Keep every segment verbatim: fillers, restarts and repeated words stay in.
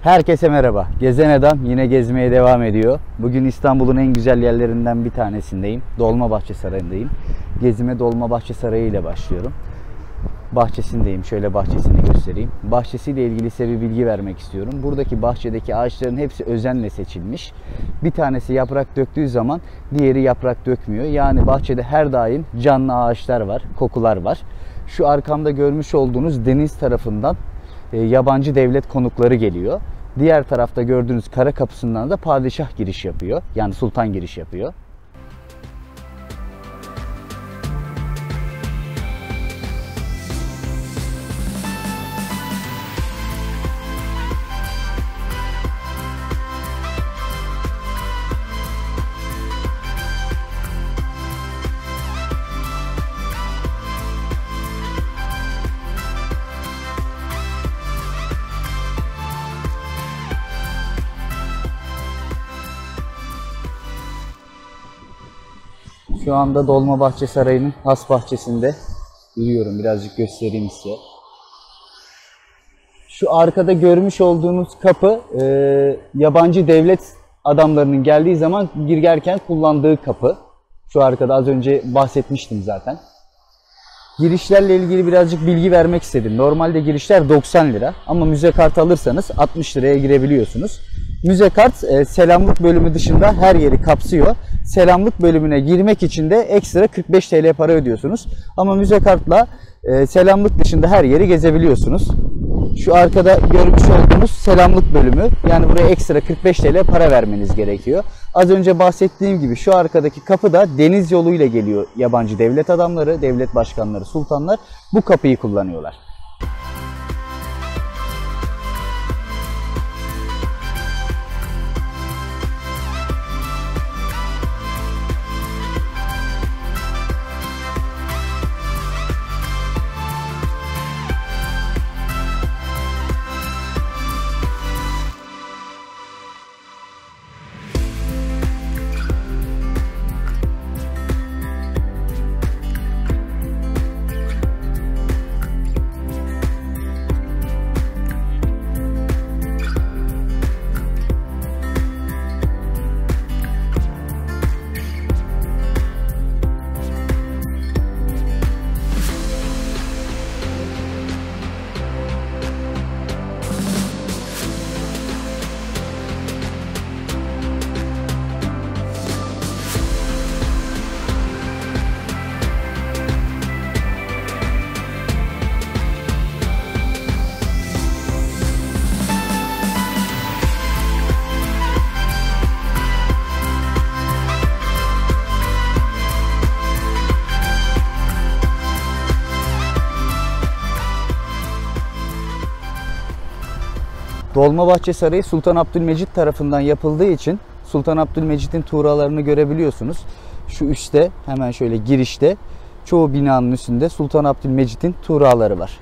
Herkese merhaba. Gezen Adam yine gezmeye devam ediyor. Bugün İstanbul'un en güzel yerlerinden bir tanesindeyim. Dolmabahçe Sarayı'ndayım. Gezime Dolmabahçe Sarayı ile başlıyorum. Bahçesindeyim. Şöyle bahçesini göstereyim. Bahçesiyle ilgili size bir bilgi vermek istiyorum. Buradaki bahçedeki ağaçların hepsi özenle seçilmiş. Bir tanesi yaprak döktüğü zaman diğeri yaprak dökmüyor. Yani bahçede her daim canlı ağaçlar var, kokular var. Şu arkamda görmüş olduğunuz deniz tarafından yabancı devlet konukları geliyor. Diğer tarafta gördüğünüz kara kapısından da padişah giriş yapıyor. Yani sultan giriş yapıyor. Şu anda Dolmabahçe Sarayı'nın has bahçesinde yürüyorum. Birazcık göstereyim size. Şu arkada görmüş olduğunuz kapı e, yabancı devlet adamlarının geldiği zaman girerken kullandığı kapı. Şu arkada az önce bahsetmiştim zaten. Girişlerle ilgili birazcık bilgi vermek istedim. Normalde girişler doksan lira ama müze kartı alırsanız altmış liraya girebiliyorsunuz. Müze kart e, selamlık bölümü dışında her yeri kapsıyor. Selamlık bölümüne girmek için de ekstra kırk beş TL para ödüyorsunuz. Ama müze kartla e, selamlık dışında her yeri gezebiliyorsunuz. Şu arkada görmüş olduğunuz selamlık bölümü. Yani buraya ekstra kırk beş TL para vermeniz gerekiyor. Az önce bahsettiğim gibi şu arkadaki kapı da deniz yoluyla geliyor yabancı devlet adamları, devlet başkanları, sultanlar bu kapıyı kullanıyorlar. Dolmabahçe Sarayı Sultan Abdülmecit tarafından yapıldığı için Sultan Abdülmecit'in tuğralarını görebiliyorsunuz. Şu üstte hemen şöyle girişte çoğu binanın üstünde Sultan Abdülmecit'in tuğraları var.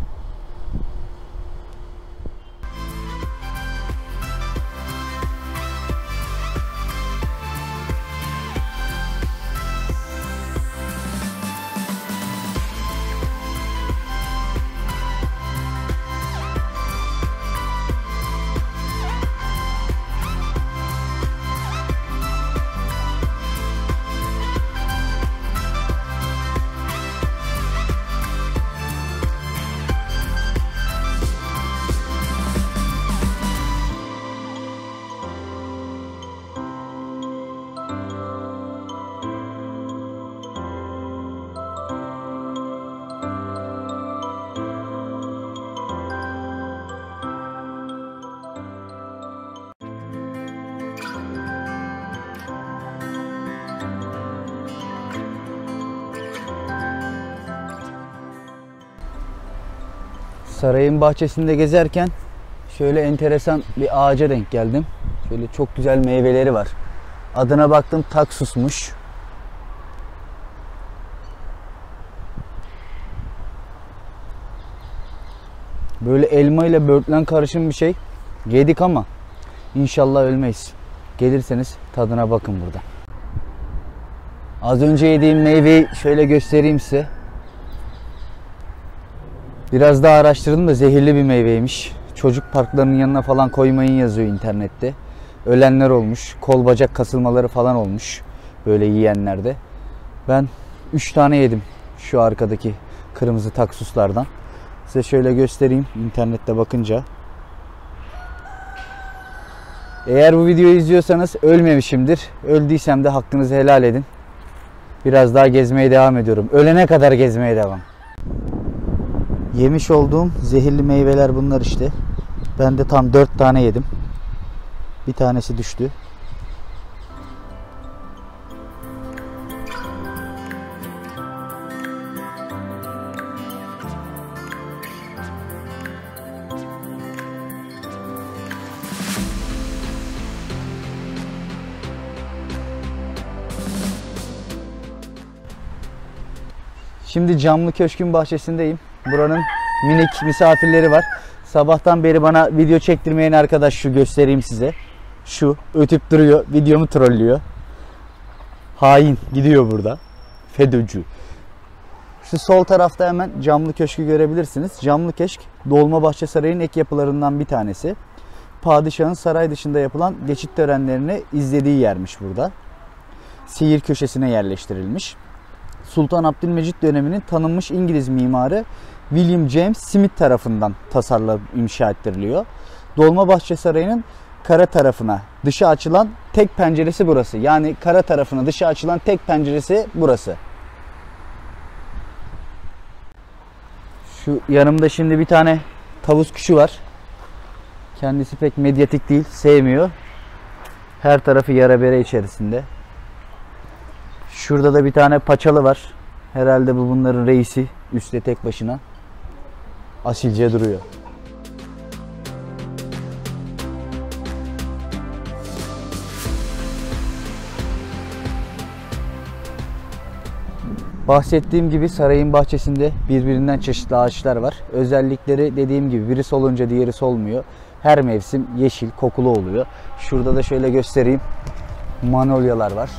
Sarayın bahçesinde gezerken şöyle enteresan bir ağaca denk geldim. Şöyle çok güzel meyveleri var. Adına baktım, taksusmuş. Böyle elma ile böğürtlen karışım bir şey. Yedik ama inşallah ölmeyiz. Gelirseniz tadına bakın burada. Az önce yediğim meyveyi şöyle göstereyim size. Biraz daha araştırdım da zehirli bir meyveymiş. çocuk parklarının yanına falan koymayın yazıyor internette. Ölenler olmuş. Kol bacak kasılmaları falan olmuş. Böyle yiyenlerde. Ben üç tane yedim şu arkadaki kırmızı taksuslardan. Size şöyle göstereyim internette bakınca. Eğer bu videoyu izliyorsanız ölmemişimdir. Öldüysem de hakkınızı helal edin. Biraz daha gezmeye devam ediyorum. Ölene kadar gezmeye devam. Yemiş olduğum zehirli meyveler bunlar işte. Ben de tam dört tane yedim. Bir tanesi düştü. Şimdi Camlı Köşk'ün bahçesindeyim. Buranın minik misafirleri var. Sabahtan beri bana video çektirmeyen arkadaş, şu göstereyim size. Şu ötüp duruyor. Videomu trollüyor. Hain gidiyor burada. FETÖ'cü. Şu sol tarafta hemen Camlı Köşk'ü görebilirsiniz. Camlı Köşk Dolmabahçe Sarayı'nın ek yapılarından bir tanesi. Padişahın saray dışında yapılan geçit törenlerini izlediği yermiş burada. Sihir köşesine yerleştirilmiş. Sultan Abdülmecit döneminin tanınmış İngiliz mimarı William James Smith tarafından tasarlanıp inşa ettiriliyor. Dolmabahçe Sarayı'nın kara tarafına dışa açılan tek penceresi burası. Yani kara tarafına dışa açılan tek penceresi burası. Şu yanımda şimdi bir tane tavus kuşu var. Kendisi pek medyatik değil, sevmiyor. Her tarafı yara bere içerisinde. Şurada da bir tane paçalı var. Herhalde bu bunların reisi. Üstte tek başına. Asilce duruyor. Bahsettiğim gibi sarayın bahçesinde birbirinden çeşitli ağaçlar var. Özellikleri dediğim gibi biri solunca diğeri solmuyor. Her mevsim yeşil, kokulu oluyor. Şurada da şöyle göstereyim. Manolyalar var.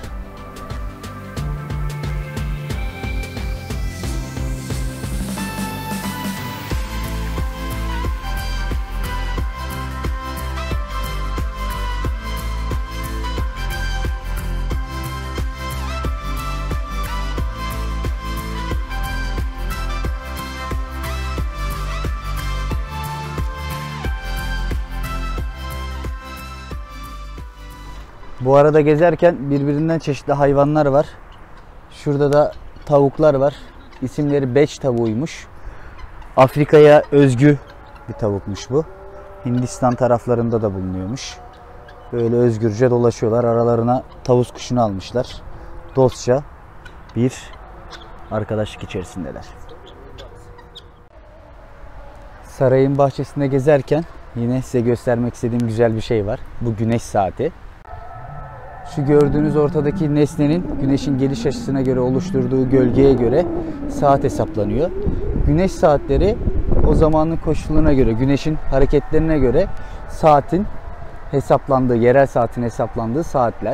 Bu arada gezerken birbirinden çeşitli hayvanlar var. Şurada da tavuklar var. İsimleri beç tavuğuymuş. Afrika'ya özgü bir tavukmuş bu. Hindistan taraflarında da bulunuyormuş. Böyle özgürce dolaşıyorlar. Aralarına tavus kuşunu almışlar. Dostça bir arkadaşlık içerisindeler. Sarayın bahçesinde gezerken yine size göstermek istediğim güzel bir şey var. Bu güneş saati. Şu gördüğünüz ortadaki nesnenin güneşin geliş açısına göre oluşturduğu gölgeye göre saat hesaplanıyor. Güneş saatleri o zamanın koşullarına göre, güneşin hareketlerine göre saatin hesaplandığı, yerel saatin hesaplandığı saatler.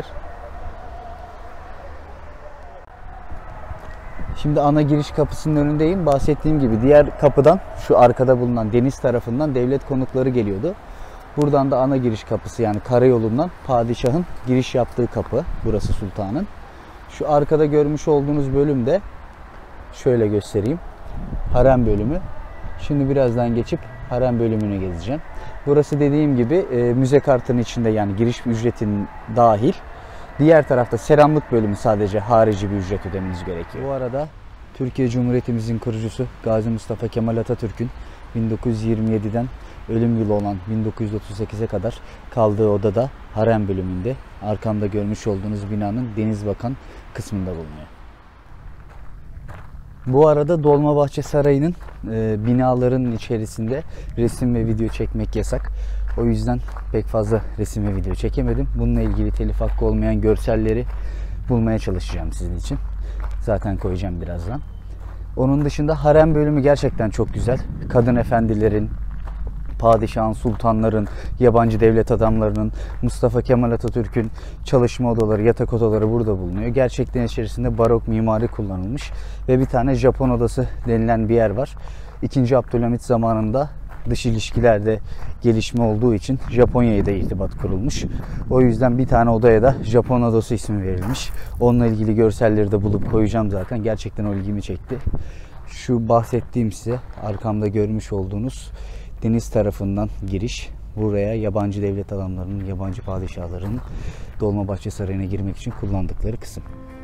Şimdi ana giriş kapısının önündeyim. Bahsettiğim gibi diğer kapıdan, şu arkada bulunan deniz tarafından devlet konukları geliyordu. Buradan da ana giriş kapısı, yani karayolundan padişahın giriş yaptığı kapı. Burası sultanın. Şu arkada görmüş olduğunuz bölüm de şöyle göstereyim. Harem bölümü. Şimdi birazdan geçip harem bölümünü gezeceğim. Burası dediğim gibi e, müze kartının içinde, yani giriş ücretinin dahil. Diğer tarafta selamlık bölümü, sadece harici bir ücret ödemeniz gerekiyor. Bu arada Türkiye Cumhuriyetimizin kurucusu Gazi Mustafa Kemal Atatürk'ün bin dokuz yüz yirmi yedi'den ölüm yılı olan bin dokuz yüz otuz sekize kadar kaldığı odada harem bölümünde, arkamda görmüş olduğunuz binanın deniz bakan kısmında bulunuyor. Bu arada Dolmabahçe Sarayı'nın e, binalarının içerisinde resim ve video çekmek yasak. O yüzden pek fazla resim ve video çekemedim. Bununla ilgili telif hakkı olmayan görselleri bulmaya çalışacağım sizin için. Zaten koyacağım birazdan. Onun dışında harem bölümü gerçekten çok güzel. Kadın efendilerin, padişahın, sultanların, yabancı devlet adamlarının, Mustafa Kemal Atatürk'ün çalışma odaları, yatak odaları burada bulunuyor. Gerçekten içerisinde barok mimari kullanılmış ve bir tane Japon odası denilen bir yer var. İkinci Abdülhamit zamanında dış ilişkilerde gelişme olduğu için Japonya'ya da irtibat kurulmuş. O yüzden bir tane odaya da Japon odası ismi verilmiş. Onunla ilgili görselleri de bulup koyacağım zaten. Gerçekten o ilgimi çekti. Şu bahsettiğim size arkamda görmüş olduğunuz deniz tarafından giriş. Buraya yabancı devlet adamlarının, yabancı padişahların Dolmabahçe Sarayı'na girmek için kullandıkları kısım.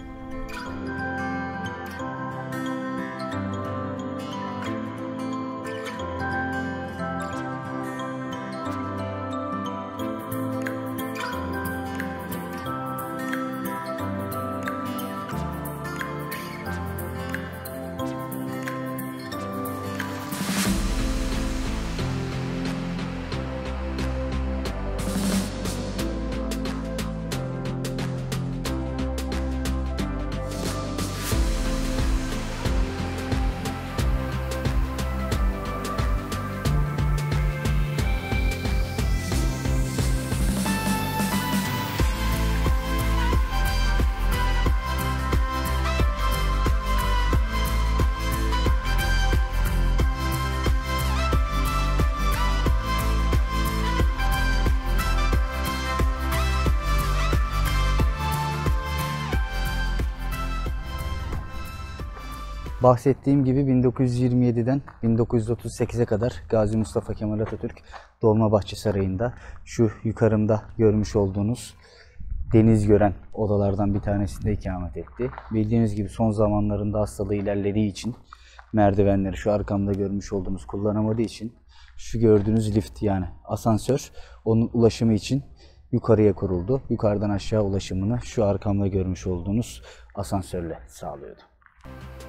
Bahsettiğim gibi bin dokuz yüz yirmi yedi'den bin dokuz yüz otuz sekize kadar Gazi Mustafa Kemal Atatürk Dolmabahçe Sarayı'nda şu yukarımda görmüş olduğunuz deniz gören odalardan bir tanesinde ikamet etti. Bildiğiniz gibi son zamanlarında hastalığı ilerlediği için merdivenleri şu arkamda görmüş olduğunuz kullanamadığı için şu gördüğünüz lift yani asansör onun ulaşımı için yukarıya kuruldu. Yukarıdan aşağı ulaşımını şu arkamda görmüş olduğunuz asansörle sağlıyordu.